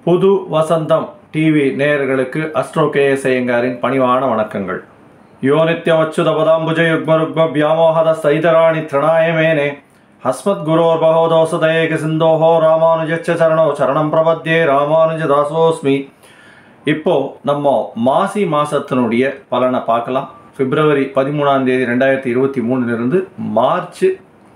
Puthuvasantham Tv நேயர்களுக்கு astro K ஐயங்காரின் பணிவான வணக்கங்கள். யோ நித்யவச்சுதபதாம்புஜ யுக்மருக்ம வியாமோஹத சைதராணி திரணாயமேனே ஹஸ்மத் குரோர் பகவதோசதேக சிந்தோஹோ ராமானுஜச்ச சரணோ சரணம் பிரபத்யே ராமானுஜ தாசோஸ்மி. இப்போ நம்ம மாசி மாசத்தினுடைய பலனை பார்க்கலாம். பிப்ரவரி 13ஆம் தேதி 2023 மார்ச்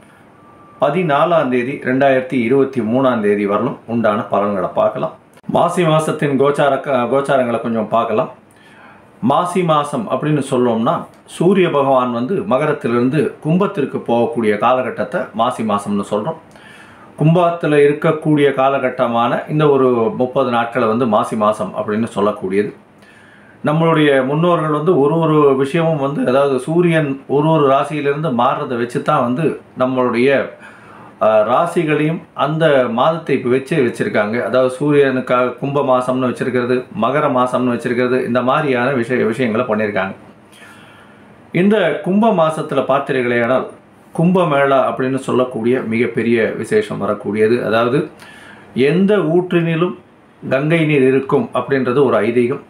14ஆம் தேதி 2023ஆம் தேதி வரலும் உண்டான பலன்களை பார்க்கலாம். மாசி மாசத்தின் கோச்சாரங்களை கொஞ்சம் பார்க்கலாம். மாசி மாசம் அப்படின்னு சொல்லோம்னா சூரிய பகவான் மகரத்திலிருந்து கும்பத்திற்கு போகக்கூடிய காலகட்டத்தை மாசி மாசம்னு சொல்கிறோம். கும்பத்தில் இருக்கக்கூடிய காலகட்டமான இந்த ஒரு 30 நாட்களை மாசி மாதம் அப்படின்னு சொல்லக்கூடியது. நம்மளுடைய முன்னோர்கள் ஒரு விஷயமும் அதாவது சூரியன் ஒரு ராசியிலிருந்து மாறுறதை வச்சு தான் நம்மளுடைய ராசிகளையும் அந்த மாதத்தை இப்போ வச்சுருக்காங்க. அதாவது சூரியனுக்காக கும்ப மாதம்னு வச்சுருக்கிறது, மகர மாதம்னு வச்சுருக்கிறது, இந்த மாதிரியான விஷயங்களை பண்ணியிருக்காங்க. இந்த கும்ப மாதத்தில் பார்த்தீர்களேயானால் கும்பமேளா அப்படின்னு சொல்லக்கூடிய மிகப்பெரிய விசேஷம் வரக்கூடியது. அதாவது எந்த ஊற்றினிலும் கங்கை நீர் இருக்கும் அப்படின்றது ஒரு ஐதீகம்,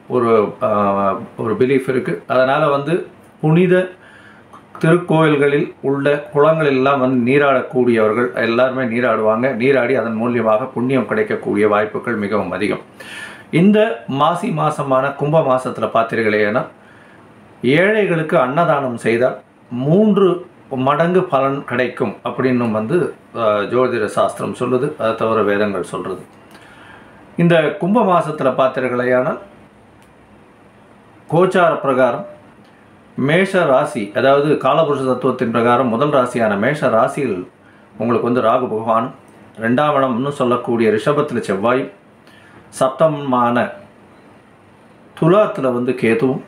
ஒரு பிலீஃப் இருக்குது. அதனால் புனித திருக்கோயில்களில் உள்ள குளங்களெல்லாம் நீராடக்கூடியவர்கள் எல்லாருமே நீராடுவாங்க. நீராடி அதன் மூலியமாக புண்ணியம் கிடைக்கக்கூடிய வாய்ப்புகள் மிகவும் அதிகம். இந்த மாசி மாதமான கும்ப மாதத்தில் பார்த்தீர்களேனா ஏழைகளுக்கு அன்னதானம் செய்தால் 3 மடங்கு பலன் கிடைக்கும் அப்படின்னு ஜோதிட சாஸ்திரம் சொல்லுது. அதை தவிர வேதங்கள் சொல்கிறது. இந்த கும்ப மாதத்தில் பார்த்தீர்களேயானால் கோச்சார பிரகாரம் மேஷ ராசி, அதாவது காலபுருஷ தத்துவத்தின் பிரகாரம் முதல் ராசியான மேஷ ராசியில் உங்களுக்கு ராகு பகவானும், 2ஆம் இடம்னு சொல்லக்கூடிய ரிஷபத்தில் செவ்வாயும், சப்தமான துலாத்தில் கேதுவும்,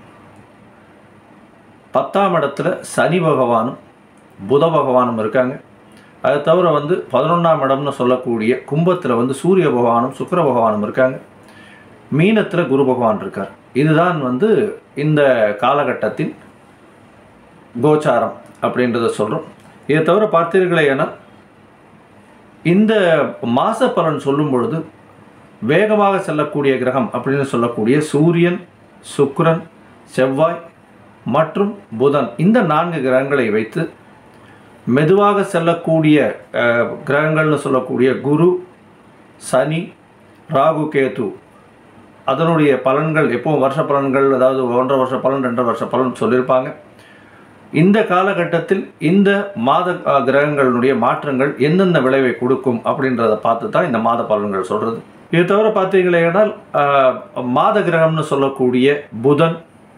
10ஆம் இடத்துல சனி பகவானும் புத பகவானும் இருக்காங்க. அதை தவிர 11ஆம் இடம்னு சொல்லக்கூடிய கும்பத்தில் சூரிய பகவானும் சுக்கிர பகவானும் இருக்காங்க. மீனத்தில் குரு பகவான் இருக்கார். இதுதான் இந்த காலகட்டத்தின் கோச்சாரம் அப்படின்றத சொல்கிறோம். இதை தவிர பார்த்தீர்களேனா இந்த மாச பலன் சொல்லும் பொழுது வேகமாக செல்லக்கூடிய கிரகம் அப்படின்னு சொல்லக்கூடிய சூரியன், சுக்கிரன், செவ்வாய் மற்றும் புதன், இந்த 4 கிரகங்களை வைத்து மெதுவாக செல்லக்கூடிய கிரகங்கள்னு சொல்லக்கூடிய குரு, சனி, ராகு, கேது, அதனுடைய பலன்கள் எப்போவும் வருஷ பலன்கள், அதாவது 1.5 வருஷ பலன் 2.5 வருஷ பலன் சொல்லியிருப்பாங்க. இந்த காலகட்டத்தில் இந்த மாத கிரகங்களுடைய மாற்றங்கள் எந்தெந்த விளைவை கொடுக்கும் அப்படின்றத பார்த்து தான் இந்த மாத பலன்கள் சொல்கிறது. இது தவிர பார்த்தீங்களேனால் மாத கிரகம்னு சொல்லக்கூடிய புதன்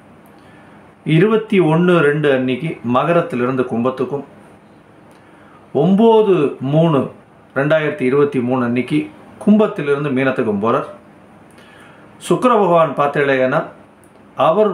21/2 அன்னைக்கு மகரத்திலிருந்து கும்பத்துக்கும், 9/3/2023 அன்னைக்கு கும்பத்திலிருந்து மீனத்துக்கும் போகிறார். சுக்கிர பகவான் பார்த்தீங்களேனா அவர்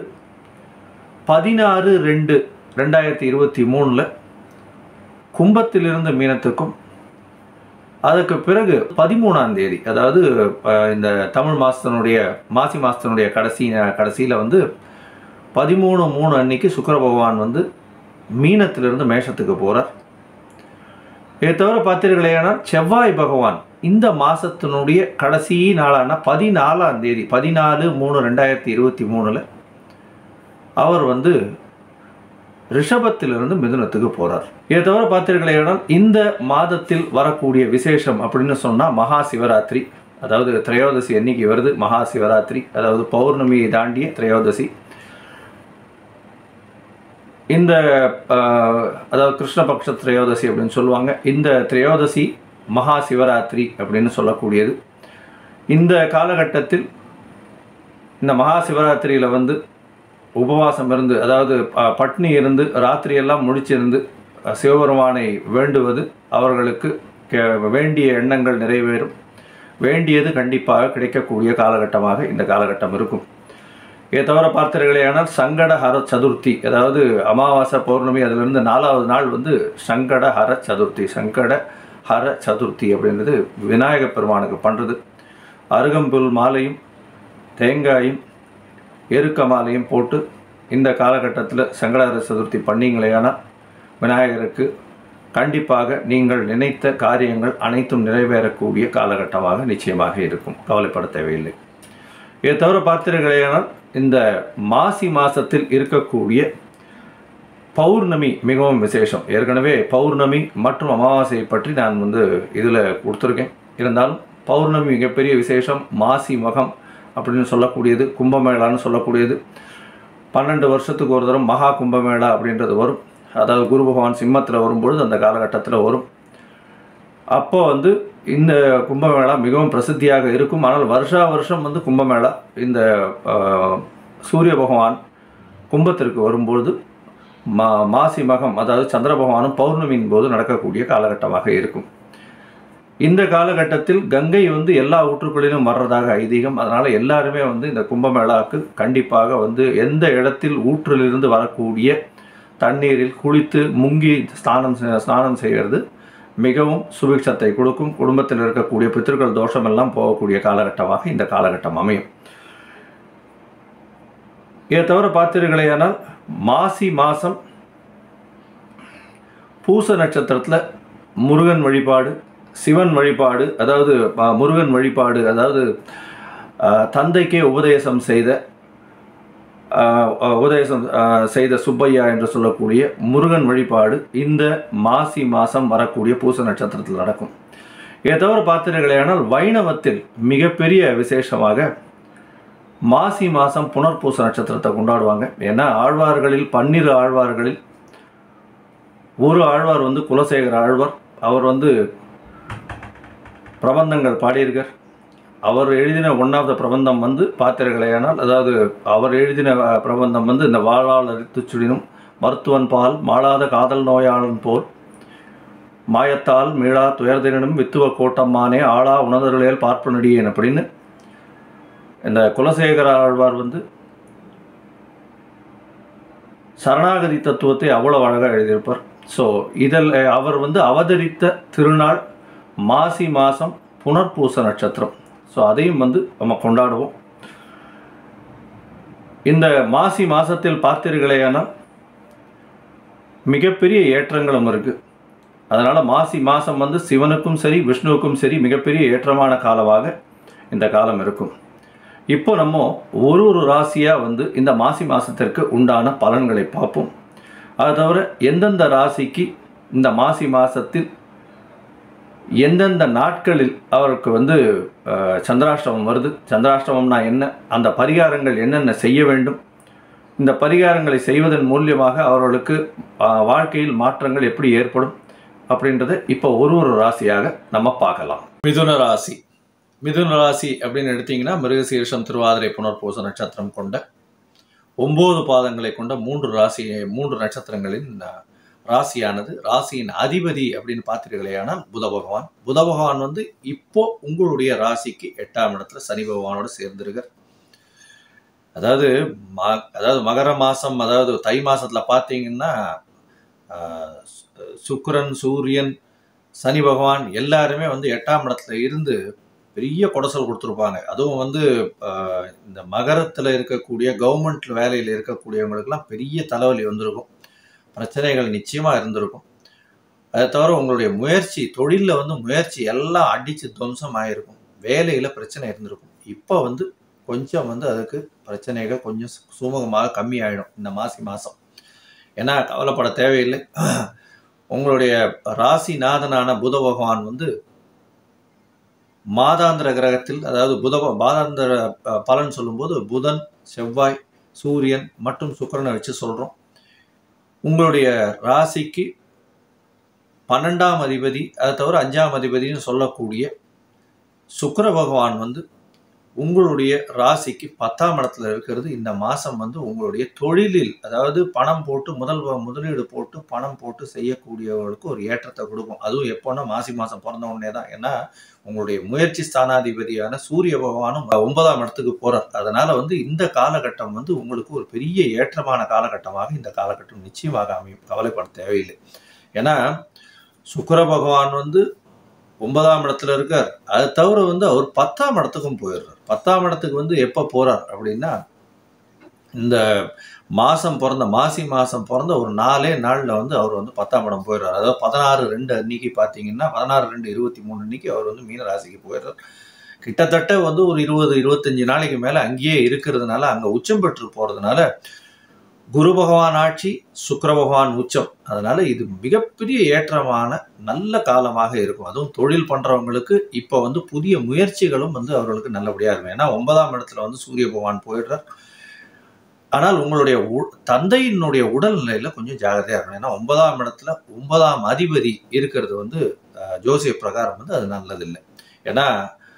16/2/2023 கும்பத்திலிருந்து மீனத்துக்கும், அதுக்கு பிறகு 13ஆம் தேதி, அதாவது இந்த தமிழ் மாதத்தினுடைய மாசி மாதத்தினுடைய கடைசியில் 13/3 அன்னைக்கு சுக்கிர பகவான் மீனத்திலிருந்து மேஷத்துக்கு போகிறார். இதை தவிர பார்த்தீர்களேனா செவ்வாய் பகவான் இந்த மாதத்தினுடைய கடைசி நாளான 14ஆம் தேதி 14/3/2023 அவர் ரிஷபத்திலிருந்து மிதுனத்துக்கு போகிறார். இதை தவிர பார்த்தீர்களேனால் இந்த மாதத்தில் வரக்கூடிய விசேஷம் அப்படின்னு சொன்னால் மகா சிவராத்திரி, அதாவது திரையோதசி அன்னைக்கு வருது மகா சிவராத்திரி, அதாவது பௌர்ணமியை தாண்டிய திரையோதசி. இந்த அதாவது கிருஷ்ணபக்ஷ திரையோதசி அப்படின்னு சொல்லுவாங்க. இந்த திரையோதசி மகா சிவராத்திரி அப்படின்னு சொல்லக்கூடியது. இந்த காலகட்டத்தில் இந்த மகா சிவராத்திரியில் உபவாசம் இருந்து, அதாவது பட்னி இருந்து ராத்திரியெல்லாம் முழிச்சிருந்து சிவபெருமானை வேண்டுவது அவர்களுக்கு வேண்டிய எண்ணங்கள் நிறைவேறும், வேண்டியது கண்டிப்பாக கிடைக்கக்கூடிய காலகட்டமாக இந்த காலகட்டம் இருக்கும். இதை தவிர பார்த்தீர்களேனால் சங்கட ஹர சதுர்த்தி, அதாவது அமாவாசை பௌர்ணமி அதிலிருந்து 4ஆவது நாள் சங்கட ஹர சதுர்த்தி. சங்கட ஹர சதுர்த்தி அப்படின்றது விநாயகப் பெருமானுக்கு பண்ணுறது. அருகம்புல் மாலையும் தேங்காயும் எருக்க மாலையும் போட்டு இந்த காலகட்டத்தில் சங்கடஹர சதுர்த்தி பண்ணிங்களேனா விநாயகருக்கு கண்டிப்பாக நீங்கள் நினைத்த காரியங்கள் அனைத்தும் நிறைவேறக்கூடிய காலகட்டமாக நிச்சயமாக இருக்கும். கவலைப்பட தேவையில்லை. இதை தவிர பார்த்தீர்களேனால் இந்த மாசி மாதத்தில் இருக்கக்கூடிய பௌர்ணமி மிகவும் விசேஷம். ஏற்கனவே பௌர்ணமி மற்றும் அமாவாசையை பற்றி நான் இதில் கொடுத்துருக்கேன். இருந்தாலும் பௌர்ணமி மிகப்பெரிய விசேஷம். மாசி மகம் அப்படின்னு சொல்லக்கூடியது, கும்பமேளான்னு சொல்லக்கூடியது. 12 வருஷத்துக்கு ஒரு தரம் மகா கும்பமேளா அப்படின்றது வரும். அதாவது குரு பகவான் சிம்மத்தில் வரும்பொழுது அந்த காலகட்டத்தில் வரும். அப்போ இந்த கும்பமேளா மிகவும் பிரசித்தியாக இருக்கும். ஆனால் வருஷா வருஷம் கும்பமேளா இந்த சூரிய பகவான் கும்பத்திற்கு வரும்பொழுது மாசி மகம், அதாவது சந்திர பகவானும் பௌர்ணமியின் போது நடக்கக்கூடிய காலகட்டமாக இருக்கும். இந்த காலகட்டத்தில் கங்கை எல்லா ஊற்றுக்களிலும் வர்றதாக ஐதீகம். அதனால் எல்லாருமே இந்த கும்பமேளாவுக்கு கண்டிப்பாக எந்த இடத்தில் ஊற்றிலிருந்து வரக்கூடிய தண்ணீரில் குளித்து முங்கி ஸ்நானம் செய்கிறது மிகவும் சுபிக்ஷத்தை கொடுக்கும். குடும்பத்தில் இருக்கக்கூடிய பித்திருக்கள் தோஷமெல்லாம் போகக்கூடிய காலகட்டமாக இந்த காலகட்டம் அமையும். இதை தவிர பார்த்தீர்களேயானால் மாசி மாதம் பூச நட்சத்திரத்தில் முருகன் வழிபாடு, சிவன் வழிபாடு, அதாவது முருகன் வழிபாடு, அதாவது தந்தைக்கே உபதேசம் செய்த சுப்பையா என்று சொல்லக்கூடிய முருகன் வழிபாடு இந்த மாசி மாதம் வரக்கூடிய பூச நட்சத்திரத்தில் நடக்கும். இதை தவிர பார்த்தீர்களேயானால் வைணவத்தில் மிகப்பெரிய விசேஷமாக மாசி மாதம் புனர்பூச நட்சத்திரத்தை கொண்டாடுவாங்க. ஏன்னா ஆழ்வார்களில் 12 ஆழ்வார்களில் ஒரு ஆழ்வார் குலசேகர ஆழ்வார். அவர் பிரபந்தங்கள் பாடியிருக்கார். அவர் எழுதின ஒன்றாவது பிரபந்தம் பார்த்தீர்களேயானால், அதாவது அவர் எழுதின பிரபந்தம் இந்த வாழால் அரித்து சுடினும் மருத்துவன் பால் மாளாத காதல் நோயாளன் போல் மாயத்தால் மீளா துயர்தினும் வித்துவ கோட்டம்மானே ஆளா உணர்தர்களேல் பார்ப்பு நடிகேன் அப்படின்னு இந்த குலசேகர ஆழ்வார் சரணாகதி தத்துவத்தை அவ்வளோ அழகாக எழுதியிருப்பார். ஸோ இதில் அவர் அவதரித்த திருநாள் மாசி மாதம் புனர்பூச நட்சத்திரம். ஸோ அதையும் நம்ம கொண்டாடுவோம். இந்த மாசி மாதத்தில் பார்த்தீர்களேயானால் மிகப்பெரிய ஏற்றங்களும் இருக்குது. அதனால் மாசி மாதம் சிவனுக்கும் சரி விஷ்ணுவுக்கும் சரி மிகப்பெரிய ஏற்றமான காலமாக இந்த காலம் இருக்கும். இப்போ நம்ம ஒரு ராசியாக இந்த மாசி மாதத்திற்கு உண்டான பலன்களை பார்ப்போம். அது தவிர எந்தெந்த ராசிக்கு இந்த மாசி மாதத்தில் எந்தெந்த நாட்களில் அவருக்கு சந்திராஷ்டமம் வருது, சந்திராஷ்டமம்னா என்ன, அந்த பரிகாரங்கள் என்னென்ன செய்ய வேண்டும், இந்த பரிகாரங்களை செய்வதன் மூலியமாக அவர்களுக்கு வாழ்க்கையில் மாற்றங்கள் எப்படி ஏற்படும் அப்படின்றத இப்போ ஒரு ராசியாக நம்ம பார்க்கலாம். மிதுன ராசி. மிதுன ராசி அப்படின்னு எடுத்தீங்கன்னா மிருகசீரிஷம், திருவாதிரை, புனர்பூச நட்சத்திரம் கொண்ட 9 பாதங்களை கொண்ட 3 நட்சத்திரங்களின் ராசியானது. ராசியின் அதிபதி அப்படின்னு பார்த்தீர்களேயானால் புத பகவான். புத பகவான் இப்போ உங்களுடைய ராசிக்கு 8ஆம் இடத்துல சனி பகவானோடு சேர்ந்திருக்கார். அதாவது மகர மாதம், அதாவது தை மாதத்தில் பார்த்தீங்கன்னா சுக்கிரன், சூரியன், சனி பகவான் எல்லாருமே 8ஆம் இடத்துல இருந்து பெரிய கொடசல் கொடுத்துருப்பாங்க. அதுவும் இந்த மகரத்தில் இருக்கக்கூடிய கவர்மெண்ட் வேலையில் இருக்கக்கூடியவங்களுக்கெல்லாம் பெரிய தலைவலி வந்திருக்கும். பிரச்சனைகள் நிச்சயமாக இருந்திருக்கும். அதை தவிர உங்களுடைய முயற்சி, தொழிலில் முயற்சி எல்லாம் அடித்து துவம்சம் ஆகிருக்கும். வேலையில் பிரச்சனை இருந்திருக்கும். இப்போ கொஞ்சம் அதுக்கு பிரச்சனைகள் கொஞ்சம் சுமூகமாக கம்மி ஆகிடும் இந்த மாசி மாதம். ஏன்னா கவலைப்பட தேவையில்லை. உங்களுடைய ராசிநாதனான புத பகவான் மாதாந்திர கிரகத்தில், அதாவது மாதாந்திர பலன் சொல்லும்போது புதன், செவ்வாய், சூரியன் மற்றும் சுக்கிரனை வச்சு சொல்கிறோம். உங்களுடைய ராசிக்கு 12ஆம் அதிபதி, அதை தவிர 5ஆம் அதிபதினு சொல்லக்கூடிய சுக்கிர பகவான் உங்களுடைய ராசிக்கு 10ஆம் இடத்துல இருக்கிறது. இந்த மாதம் உங்களுடைய தொழிலில், அதாவது பணம் போட்டு முதலீடு போட்டு பணம் போட்டு செய்யக்கூடியவர்களுக்கு ஒரு ஏற்றத்தை கொடுக்கும். அதுவும் எப்போன்னா மாசி மாதம் பிறந்த உடனே தான். ஏன்னா உங்களுடைய முயற்சி ஸ்தானாதிபதியான சூரிய பகவானும் 9ஆம் இடத்துக்கு போகிறார். அதனால் இந்த காலகட்டம் உங்களுக்கு ஒரு பெரிய ஏற்றமான காலகட்டமாக இந்த காலகட்டம் நிச்சயமாக அமையும். கவலைப்பட தேவையில்லை. ஏன்னா சுக்கிர பகவான் 9ஆம் இடத்துல இருக்கார். அதை தவிர அவர் 10ஆம் இடத்துக்கும் போயிடுறார். 10ஆம் இடத்துக்கு எப்போ போகிறார் அப்படின்னா இந்த மாதம் பிறந்த மாசி மாதம் பிறந்த ஒரு 4 நாளில் வந்து அவர் வந்து 10ஆம் இடம் போயிடுறார். அதாவது 16/2 அன்னைக்கு பார்த்தீங்கன்னா 16/2/23 அன்னைக்கு அவர் வந்து மீன ராசிக்கு போயிடுறார். கிட்டத்தட்ட வந்து ஒரு 20-25 நாளைக்கு மேலே அங்கேயே இருக்கிறதுனால, அங்கே உச்சம் பெற்று போகிறதுனால, குரு பகவான் ஆட்சி, சுக்கிர பகவான் உச்சம். அதனால இது மிகப்பெரிய ஏற்றமான நல்ல காலமாக இருக்கும். அதுவும் தொழில் பண்ணுறவங்களுக்கு இப்போ வந்து புதிய முயற்சிகளும் வந்து அவர்களுக்கு நல்லபடியாக இருக்கும். ஏன்னா 9ஆம் இடத்துல வந்து சூரிய பகவான் போயிடுறார். ஆனால் உங்களுடைய தந்தையினுடைய உடல்நிலையில் கொஞ்சம் ஜாகிரதையாக இருக்கணும். ஏன்னா 9ஆம் இடத்துல 9ஆம் அதிபதி இருக்கிறது வந்து ஜோசிய பிரகாரம் வந்து அது நல்லதில்லை. ஏன்னா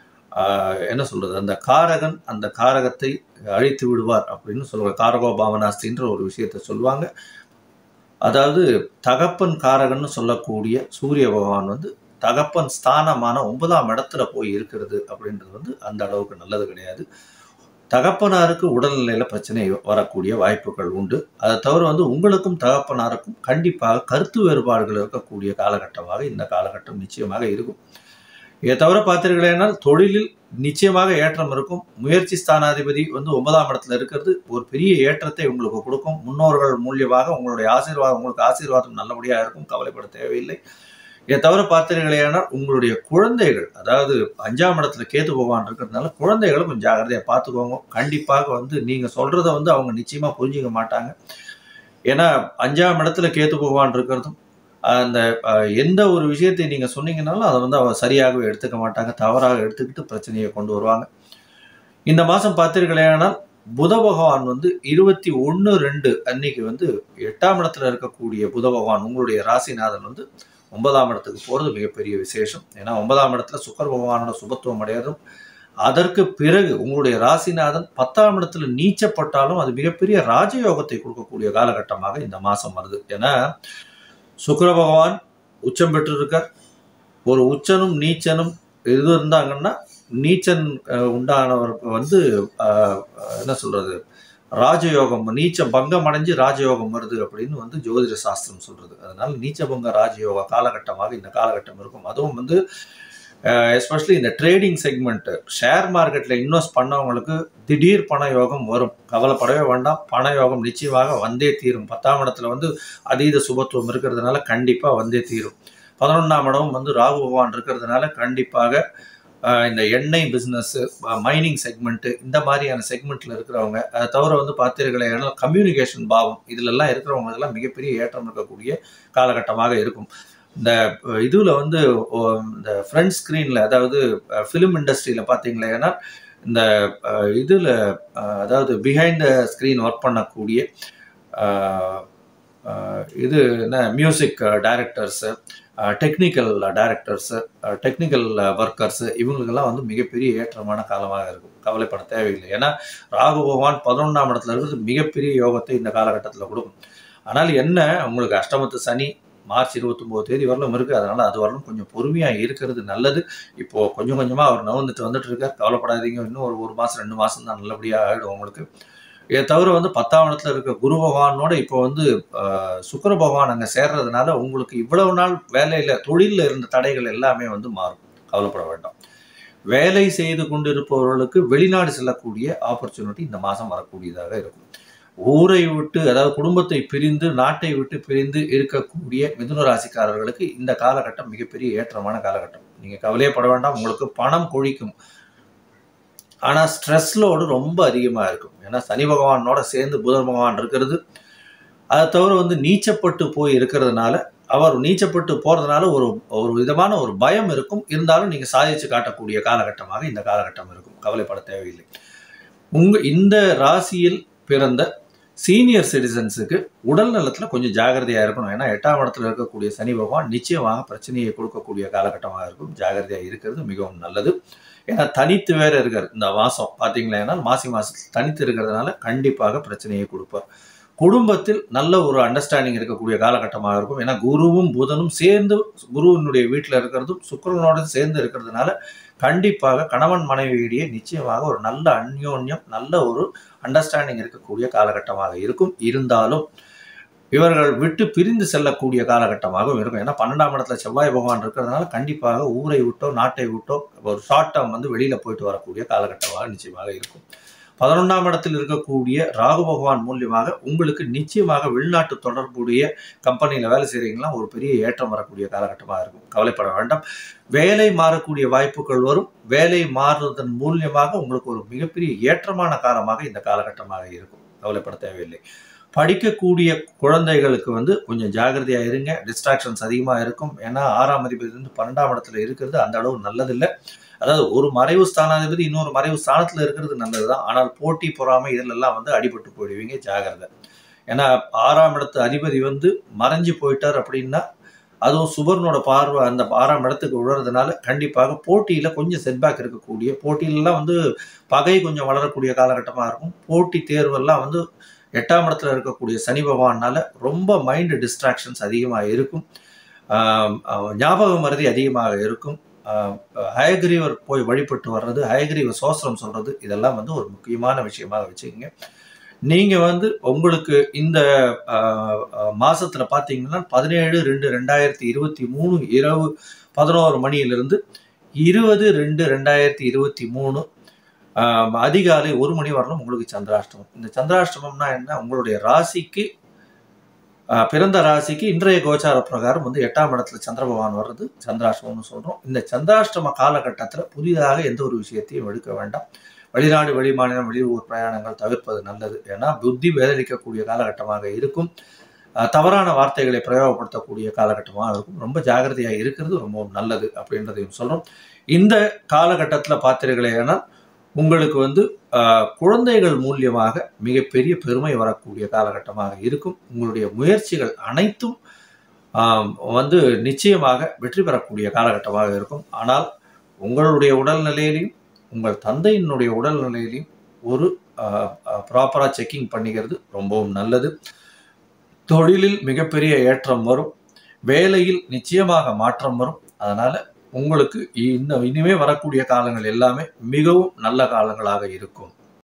என்ன சொல்றது, அந்த காரகன் அந்த காரகத்தை அழித்து விடுவார் அப்படின்னு சொல்லுவாங்க. காரகோ பாவனாஸ்தின்ற ஒரு விஷயத்த சொல்லுவாங்க. அதாவது தகப்பன் காரகன்னு சொல்லக்கூடிய சூரிய பகவான் வந்து தகப்பன் ஸ்தானமான 9ஆம் இடத்துல போய் இருக்கிறது அப்படின்றது வந்து அந்த அளவுக்கு நல்லது கிடையாது. தகப்பனாருக்கு உடல்நிலையில் பிரச்சனை வரக்கூடிய வாய்ப்புகள் உண்டு. அதை தவிர வந்து உங்களுக்கும் தகப்பனாருக்கும் கண்டிப்பாக கருத்து வேறுபாடுகள் இருக்கக்கூடிய காலகட்டமாக இந்த காலகட்டம் நிச்சயமாக இருக்கும். இதை தவிர பார்த்தீர்களேனால் தொழிலில் நிச்சயமாக ஏற்றம் இருக்கும். முயற்சி ஸ்தானாதிபதி வந்து 9ஆம் இடத்துல இருக்கிறது ஒரு பெரிய ஏற்றத்தை உங்களுக்கு கொடுக்கும். முன்னோர்கள் மூலியமாக உங்களுடைய உங்களுக்கு ஆசீர்வாதம் நல்லபடியாக இருக்கும். கவலைப்பட தேவையில்லை. இதை தவிர பார்த்தீர்களேனால் உங்களுடைய குழந்தைகள், அதாவது 5ஆம் இடத்துல கேது பகவான் இருக்கிறதுனால குழந்தைகளை கொஞ்சம் ஜாகிரதையாக பார்த்துக்கோங்க. கண்டிப்பாக வந்து நீங்கள் சொல்கிறத வந்து அவங்க நிச்சயமாக புரிஞ்சிக்க மாட்டாங்க. ஏன்னா 5ஆம் இடத்துல கேது பகவான் இருக்கிறதும் அந்த எந்த ஒரு விஷயத்தை நீங்கள் சொன்னீங்கன்னாலும் அதை வந்து அவங்க சரியாகவே எடுத்துக்க மாட்டாங்க. தவறாக எடுத்துக்கிட்டு பிரச்சனையை கொண்டு வருவாங்க. இந்த மாதம் பார்த்தீர்களேனால் புத பகவான் வந்து 21/2 அன்னைக்கு வந்து 8ஆம் இடத்துல இருக்கக்கூடிய புத பகவான் உங்களுடைய ராசிநாதன் வந்து 9ஆம் இடத்துக்கு போகிறது மிகப்பெரிய விசேஷம். ஏன்னா 9ஆம் இடத்துல சுக்கிர பகவானோட சுபத்துவம் அடையதும், அதற்கு பிறகு உங்களுடைய ராசிநாதன் 10ஆம் இடத்துல நீச்சப்பட்டாலும் அது மிகப்பெரிய ராஜயோகத்தை கொடுக்கக்கூடிய காலகட்டமாக இந்த மாதம் வருது. ஏன்னா சுக்கிர பகவான் உச்சம் பெற்றிருக்கார். ஒரு உச்சனும் நீச்சனும் இது இருந்தாங்கன்னா நீச்சன் உண்டானவருக்கு வந்து என்ன சொல்றது, ராஜயோகம் நீச்ச பங்கம் அடைஞ்சு ராஜயோகம் வருது அப்படின்னு வந்து ஜோதிட சாஸ்திரம் சொல்றது. அதனால நீச்சபங்க ராஜயோக காலகட்டமாக இந்த காலகட்டம் இருக்கும். அதுவும் வந்து எஸ்பெஷலி இந்த ட்ரேடிங் செக்மெண்ட் ஷேர் மார்க்கெட்டில் இன்வெஸ்ட் பண்ணவங்களுக்கு திடீர் பண யோகம் வரும். கவலைப்படவே வேண்டாம். பண யோகம் நிச்சயமாக வந்தே தீரும். 10ஆம் இடத்துல வந்து அதீத சுபத்துவம் இருக்கிறதுனால கண்டிப்பாக வந்தே தீரும். 11ஆம் இடம் வந்து ராகு பகவான் இருக்கிறதுனால கண்டிப்பாக இந்த எண்ணெய் பிஸ்னஸ், மைனிங் செக்மெண்ட்டு, இந்த மாதிரியான செக்மெண்ட்டில் இருக்கிறவங்க, அதை தவிர வந்து பார்த்தீர்களே கம்யூனிகேஷன் பாவம் இதிலெல்லாம் இருக்கிறவங்களுக்கெல்லாம் மிகப்பெரிய ஏற்றம் இருக்கக்கூடிய காலகட்டமாக இருக்கும். இந்த இதில் வந்து இந்த ஃப்ரண்ட் ஸ்க்ரீனில், அதாவது ஃபிலிம் இண்டஸ்ட்ரியில் பார்த்தீங்களேன்னா இந்த இதில் அதாவது பிஹைண்ட் த ஸ்க்ரீன் ஒர்க் பண்ணக்கூடிய இது என்ன music directors, technical directors, technical workers, இவங்களுக்கெல்லாம் வந்து மிகப்பெரிய ஏற்றமான காலமாக இருக்கும். கவலைப்பட தேவையில்லை. ஏன்னா ராகு பகவான் 11ஆம் இடத்துல இருக்கிறது மிகப்பெரிய யோகத்தை இந்த காலகட்டத்தில் கொடுக்கும். ஆனால் என்ன, உங்களுக்கு அஷ்டமத்து சனி மார்ச் 29 தேதி வரலும் இருக்குது. அதனால் அது வரலும் கொஞ்சம் பொறுமையாக இருக்கிறது நல்லது. இப்போது கொஞ்சம் கொஞ்சமாக அவர் வந்துட்டு இருக்கார். கவலைப்படாதீங்க. இன்னும் ஒரு மாதம் 2 மாதம் தான் நல்லபடியாக ஆகிடும் உங்களுக்கு. இதை தவிர வந்து 10ஆம் இடத்துல இருக்க குரு பகவானோட இப்போ வந்து சுக்கிர பகவான் அங்கே சேர்றதுனால உங்களுக்கு இவ்வளவு நாள் வேலையில் தொழிலில் இருந்த தடைகள் எல்லாமே வந்து மாறும். கவலைப்பட வேண்டாம். வேலை செய்து கொண்டிருப்பவர்களுக்கு வெளிநாடு செல்லக்கூடிய ஆப்பர்ச்சுனிட்டி இந்த மாதம் வரக்கூடியதாக இருக்கும். ஊரை விட்டு, அதாவது குடும்பத்தை பிரிந்து நாட்டை விட்டு பிரிந்து இருக்கக்கூடிய மிதுன ராசிக்காரர்களுக்கு இந்த காலகட்டம் மிகப்பெரிய ஏற்றமான காலகட்டம். நீங்கள் கவலையே பட வேண்டாம். உங்களுக்கு பணம் கொழிக்கும். ஆனால் ஸ்ட்ரெஸ் லோடு ரொம்ப அதிகமாக இருக்கும். ஏன்னா சனி பகவானோட சேர்ந்து புதன் பகவான் இருக்கிறது. அதை தவிர வந்து நீச்சப்பட்டு போய் இருக்கிறதுனால, அவர் நீச்சப்பட்டு போகிறதுனால ஒரு விதமான ஒரு பயம் இருக்கும். இருந்தாலும் நீங்கள் சாதிச்சு காட்டக்கூடிய காலகட்டமாக இந்த காலகட்டம் இருக்கும். கவலைப்பட தேவையில்லை. இந்த ராசியில் பிறந்த சீனியர் சிட்டிசன்ஸுக்கு உடல் நலத்தில் கொஞ்சம் ஜாகிரதையாக இருக்கணும். ஏன்னா 8ஆம் இடத்துல இருக்கக்கூடிய சனி பகவான் நிச்சயமாக பிரச்சனையை கொடுக்கக்கூடிய காலகட்டமாக இருக்கும். ஜாகிரதையாக இருக்கிறது மிகவும் நல்லது. ஏன்னா தனித்து வேற இருக்கார். இந்த மாதம் பார்த்தீங்களா, மாசி மாதத்தில் தனித்து இருக்கிறதுனால கண்டிப்பாக பிரச்சனையை கொடுப்பார். குடும்பத்தில் நல்ல ஒரு அண்டர்ஸ்டாண்டிங் இருக்கக்கூடிய காலகட்டமாக இருக்கும். ஏன்னா குருவும் புதனும் சேர்ந்து குருவினுடைய வீட்டில் இருக்கிறதும் சுக்கிரனோட சேர்ந்து இருக்கிறதுனால கண்டிப்பாக கணவன் மனைவியிடையே நிச்சயமாக ஒரு நல்ல அந்யோன்யம், நல்ல ஒரு அண்டர்ஸ்டாண்டிங் இருக்கக்கூடிய காலகட்டமாக இருக்கும். இருந்தாலும் இவர்கள் விட்டு பிரிந்து செல்லக்கூடிய காலகட்டமாகவும் இருக்கும். ஏன்னா 12ஆம் இடத்துல செவ்வாய் பகவான் இருக்கிறதுனால கண்டிப்பாக ஊரை விட்டோ நாட்டை விட்டோ ஒரு ஷார்ட் டேர்ம் வந்து வெளியில் போயிட்டு வரக்கூடிய காலகட்டமாக நிச்சயமாக இருக்கும். 11ஆம் இடத்தில் இருக்கக்கூடிய ராகு பகவான் மூலியமாக உங்களுக்கு நிச்சயமாக வெளிநாட்டு தொடர்புடைய கம்பெனியில் வேலை செய்கிறீங்களா ஒரு பெரிய ஏற்றம் வரக்கூடிய காலகட்டமாக இருக்கும். கவலைப்பட வேண்டாம். வேலை மாறக்கூடிய வாய்ப்புகள் வரும். வேலை மாறுவதன் மூலியமாக உங்களுக்கு ஒரு மிகப்பெரிய ஏற்றமான காலமாக இந்த காலகட்டமாக இருக்கும். கவலைப்பட தேவையில்லை. படிக்கக்கூடிய குழந்தைகளுக்கு கொஞ்சம் ஜாகிரதையா இருங்க. டிஸ்ட்ராக்ஷன்ஸ் அதிகமாக இருக்கும். ஏன்னா 6ஆம் அதிபதி 12ஆம் இடத்துல இருக்கிறது அந்த அளவு நல்லதில்லை. அதாவது ஒரு மறைவு ஸ்தானாதிபதி இன்னொரு மறைவு ஸ்தானத்தில் இருக்கிறது நல்லதுதான். ஆனால் போட்டி பொறாமை இதிலெல்லாம் அடிபட்டு போயிடுவீங்க. ஜாகிரதை. ஏன்னா 6ஆம் இடத்து அதிபதி மறைஞ்சு போயிட்டார் அப்படின்னா அதுவும் சுபர்னோட பார்வை அந்த 6ஆம் இடத்துக்கு விழுறதுனால கண்டிப்பாக போட்டியில் கொஞ்சம் செட்பேக் இருக்கக்கூடிய போட்டியிலலாம் பகை கொஞ்சம் வளரக்கூடிய காலகட்டமாக இருக்கும். போட்டி தேர்வெல்லாம் 8ஆம் இடத்துல இருக்கக்கூடிய சனி பகவானால ரொம்ப மைண்டு டிஸ்ட்ராக்ஷன்ஸ் அதிகமாக இருக்கும். ஞாபக மறதி அதிகமாக இருக்கும். ஹயக்ரீவர் போய் வழிபட்டு வர்றது, ஹயக்ரீவ சோஸ்திரம் சொல்றது இதெல்லாம் ஒரு முக்கியமான விஷயமாக வச்சுக்கோங்க. நீங்கள் உங்களுக்கு இந்த மாதத்தில் பார்த்தீங்கன்னா 17/2/2023 இரவு 11 மணியிலிருந்து 20/2/2023 அதிகாலை 1 மணி வரலும் உங்களுக்கு சந்திராஷ்டமம். இந்த சந்திராஷ்டமம்னா என்ன? உங்களுடைய ராசிக்கு பிறந்த ராசிக்கு இன்றைய கோச்சார பிரகாரம் 8ஆம் இடத்துல சந்திர பகவான் வர்றது சந்திராஷ்டமம்னு சொல்கிறோம். இந்த சந்திராஷ்டம காலகட்டத்தில் புதிதாக எந்த ஒரு விஷயத்தையும் எடுக்க வேண்டாம். வெளிநாடு, வெளிமாநிலம், வெளியூர் பிரயாணங்கள் தவிர்ப்பது நல்லது. ஏன்னா புத்தி வேதளிக்கக்கூடிய காலகட்டமாக இருக்கும். தவறான வார்த்தைகளை பிரயோகப்படுத்தக்கூடிய காலகட்டமாக இருக்கும். ரொம்ப ஜாகிரதையாக இருக்கிறது ரொம்ப நல்லது அப்படின்றதையும் சொல்கிறோம். இந்த காலகட்டத்தில் பார்த்தீர்களே ஆனால் உங்களுக்கு குழந்தைகள் மூலியமாக மிகப்பெரிய பெருமை வரக்கூடிய காலகட்டமாக இருக்கும். உங்களுடைய முயற்சிகள் அனைத்தும் நிச்சயமாக வெற்றி பெறக்கூடிய காலகட்டமாக இருக்கும். ஆனால் உங்களுடைய உடல்நிலையிலையும் உங்கள் தந்தையினுடைய உடல்நிலையிலையும் ஒரு ப்ராப்பராக செக்கிங் பண்ணிக்கிறது ரொம்பவும் நல்லது. தொழிலில் மிகப்பெரிய ஏற்றம் வரும். வேலையில் நிச்சயமாக மாற்றம் வரும். அதனால் உங்களுக்கு இனிமே வரக்கூடிய காலங்கள் எல்லாமே மிகவும் நல்ல காலங்களாக இருக்கும்.